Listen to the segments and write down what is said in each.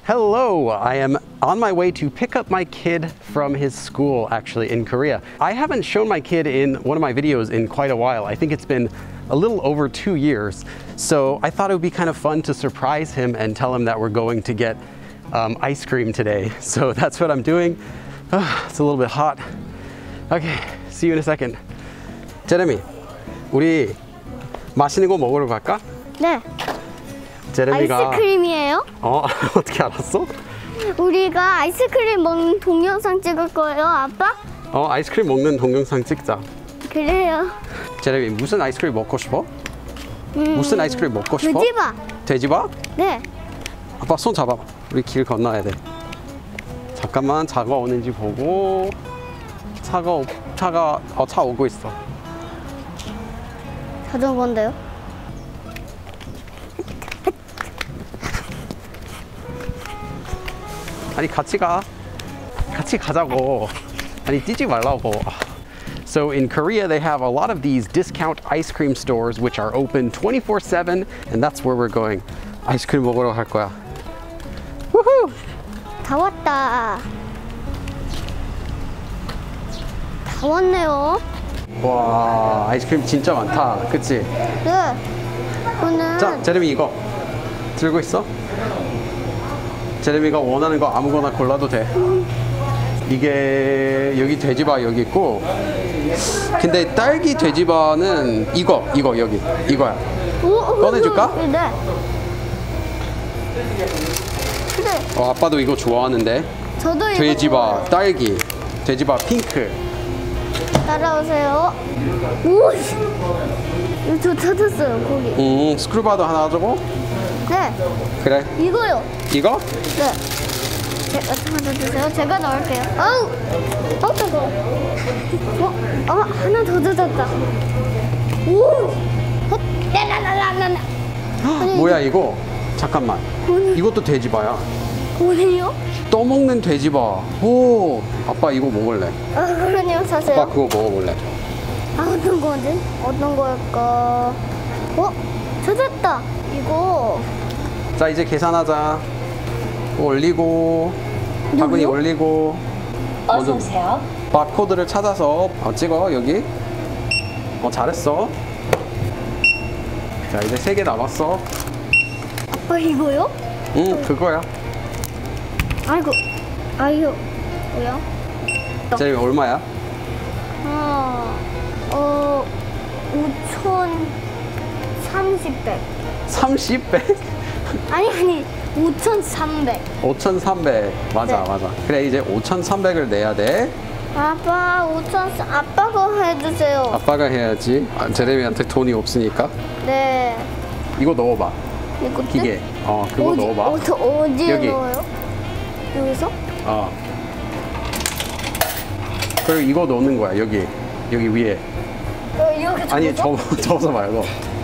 Hello, I am on my way to pick up my kid from his school, actually, in Korea. I haven't shown my kid in one of my videos in quite a while. I think it's been a little over 2 years. So I thought it would be kind of fun to surprise him and tell him that we're going to get ice cream today. So that's what I'm doing. It's a little bit hot. Okay, see you in a second. 제레미, 우리 맛있는 거 먹으러 갈까? 네. 제레미가 아이스크림이에요? 어떻게 알았어? 우리가 아이스크림 먹는 동영상 찍을 거예요, 아빠? 아이스크림 먹는 동영상 찍자. 그래요. 제레미, 무슨 아이스크림 먹고 싶어? 무슨 아이스크림 먹고 싶어? 돼지바. 돼지바? 네. 아빠 손 잡아봐. 우리 길 건너야 돼. 잠깐만 차가 오는지 보고. 차 오고 있어. 자전거인데요? 아니 같이 가자고. 아니 뛰지 말라고. So in Korea they have a lot of these discount ice cream stores which are open 24/7 and that's where we're going. 아이스크림 먹으러 갈 거야. 우후! 다 왔다. 다 왔네요. 와, 아이스크림 진짜 많다. 그치? 네. 오늘 자, 제레미 이거 들고 있어. 제레미가 원하는 거 아무거나 골라도 돼. 이게 여기 돼지바 여기 있고, 근데 딸기 돼지바는 이거 여기 이거야. 꺼내줄까? 네. 그래. 아빠도 이거 좋아하는데. 저도 이거 돼지바 좋아해요. 딸기, 돼지바 핑크. 따라오세요. 오, 저 찾았어요 거기. 스크루바도 하나 주고. 네. 그래. 이거요. 이거? 네. 제가 찾아주세요. 제가 넣을게요. 아우, 뜨거워. 하나 더 젖었다. 오, 나나나나나. 뭐야 이거? 잠깐만. 이것도 돼지바야. 뭐예요? 떠먹는 돼지바. 오, 아빠 이거 먹을래. 그러네요. 사세요. 아빠 그거 먹어볼래. 어떤 거지? 어떤 걸까? 찾았다. 이거. 자 이제 계산하자. 올리고 바구니 올리고. 어서 오세요. 바코드를 찾아서 찍어 여기. 잘했어. 자 이제 3개 남았어. 아빠 이거요? 응 그거야. 아이고. 뭐야? 제일 얼마야? 5,300. 30백? 아니 5,300. 5,300. 맞아 네. 맞아. 그래 이제 5,300을 내야 돼. 아빠 5,300. 아빠가 해주세요. 아빠가 해야지. 제레미한테 돈이 없으니까. 네. 이거 넣어봐. 이거 기계. 그거 넣어봐. 어디에 여기. 넣어요? 여기서? 그리고 이거 넣는 거야 여기 위에. 이렇게 아니 접어서? 접어서 말고.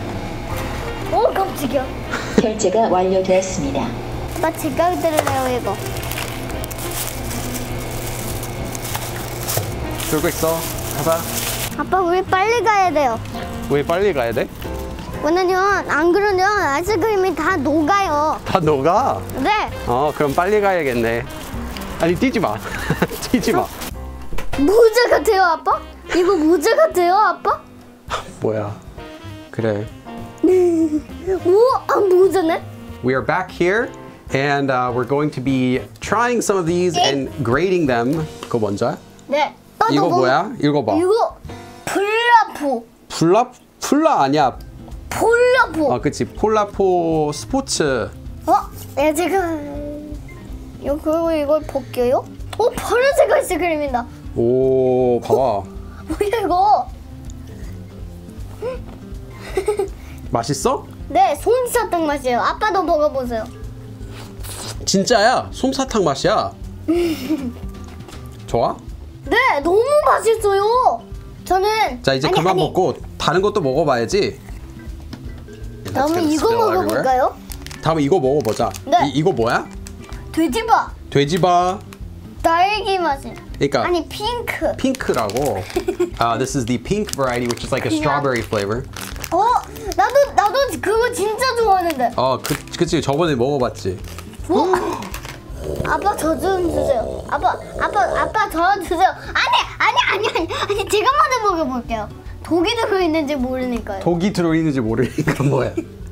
깜짝이야. 결제가 완료되었습니다. 아빠 제가 들으래요 이거. 들고 있어. 가자. 아빠 우리 빨리 가야 돼요. 왜 빨리 가야 돼? 왜냐면 안 그러면 아이스크림이 다 녹아요. 다 녹아? 네. 그럼 빨리 가야겠네. 아니 뛰지 마. 뛰지 마. 모자 같아요 아빠? 이거 모자 같아요 아빠? 뭐야? 그래. 모자네? We are back here and we're going to be trying some of these and grading them. 그거 뭔지야? 네. 이거 뭐야? 읽어봐. 이거 플라포. 플라 아니야. 폴라포. 그치. 폴라포 스포츠. 네, 제가 그리고 이걸 벗겨요? 파란색 아이스크림이다. 오, 봐봐. 뭐야 이거? 맛있어? 네, 솜사탕 맛이에요. 아빠도 먹어보세요. 진짜야. 솜사탕 맛이야. 좋아? 네, 너무 맛있어요. 저는 자 이제 그만 먹고 다른 것도 먹어봐야지. 다음에 이거 먹어볼까요? 다음에 이거 먹어보자. 네. 이거 뭐야? 돼지바. 돼지바. 딸기 맛이. 그러니까 아니 핑크. 핑크라고. This is the pink variety, which is like a strawberry flavor. 나도 그거 진짜 좋아하는데. 그치 저번에 먹어봤지. 아빠 저 좀 주세요. 아빠 저 주세요. 아니 제가 먼저 먹어볼게요. 독이 들어있는지 모르니까요. 독이 들어있는지 모르니까 뭐야?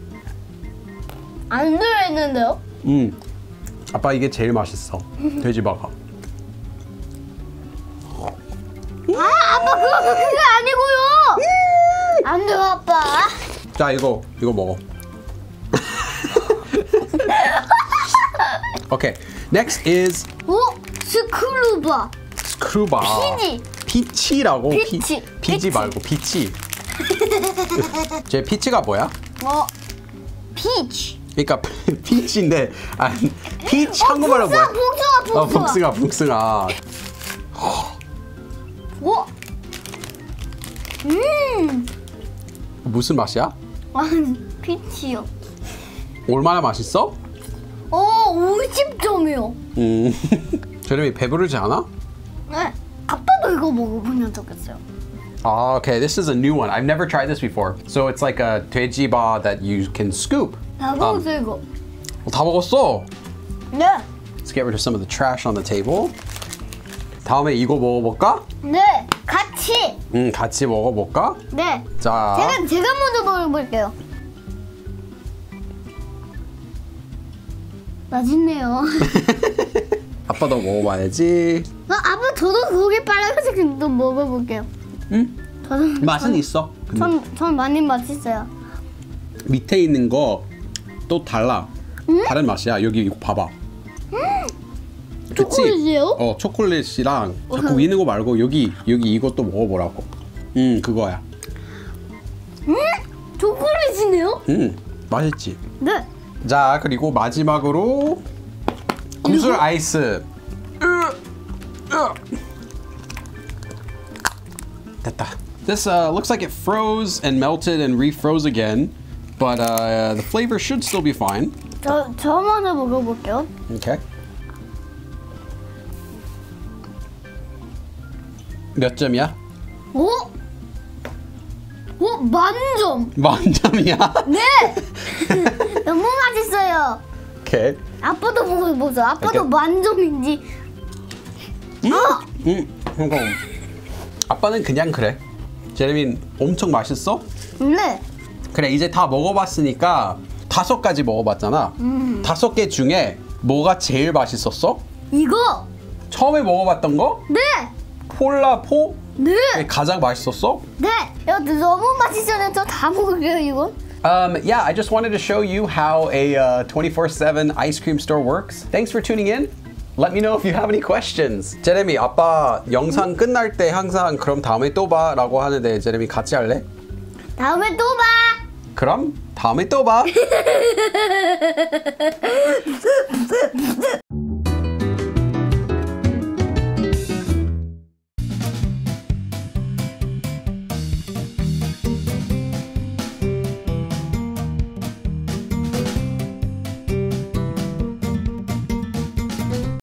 안 들어있는데요? 아빠 이게 제일 맛있어. 돼지바가. 아빠 그게 아니고요. 안 돼요 아빠. 자 이거 먹어. Okay, next is 오 스크루바. 스크루바. 피치라고. 피치. 피지 말고 피치. 제 피치가 뭐야? 피치. 그러니까 피치인데 피치 한국말로 뭐야? 복숭아. 오. 무슨 맛이야? 피치요. 얼마나 맛있어? 50점이요. 제레미 배부르지 않아? 네. 아빠도 이거 먹어보면 좋겠어요. Okay, this is a new one. I've never tried this before. So it's like a 돼지바 that you can scoop. 다 먹었어요 이거. 다 먹었어. 네. Let's get rid of some of the trash on the table. 다음에 이거 먹어볼까? 네. 같이. 같이 먹어볼까? 네. 자. 제가 먼저 먹어볼게요. 맛있네요. 아빠도 먹어봐야지. 아빠 저도 고기 빨간색 좀 먹어볼게요. 응? 맛은 있어. 전 많이 맛있어요. 밑에 있는 거 또 달라. 다른 맛이야. 여기 이거 봐봐. 그치? 초콜릿이에요? 초콜릿이랑 자꾸 위에 있는 거 말고 여기 이것도 먹어보라고. 그거야. 초콜릿이네요? 맛있지? 네. 자 그리고 마지막으로 구슬 아이스. 됐다. This looks like it froze and melted and refroze again, but the flavor should still be fine. 저 먼저 먹어볼게요. Okay. 몇 점이야? 오, 만점. 만점이야? 네. 너무 맛있어요. 오케이. 아빠도 먹어보세요. 아빠도 오케이. 만점인지. 그러니까 아빠는 그냥 그래. 제레민 엄청 맛있어? 네. 그래 이제 다 먹어봤으니까 5가지 먹어봤잖아. 5개 중에 뭐가 제일 맛있었어? 이거. 처음에 먹어봤던 거? 네. 폴라포? 네. 가장 맛있었어? 네. 이거 너무 맛있어요. 저 다 먹을게요 이거. Yeah, I just wanted to show you how a 24/7 ice cream store works. Thanks for tuning in. Let me know if you have any questions. 제레미, 아빠 영상 끝날 때 항상 그럼 다음에 또 봐 라고 하는데 제레미 같이 할래? 다음에 또 봐. 그럼 다음에 또 봐.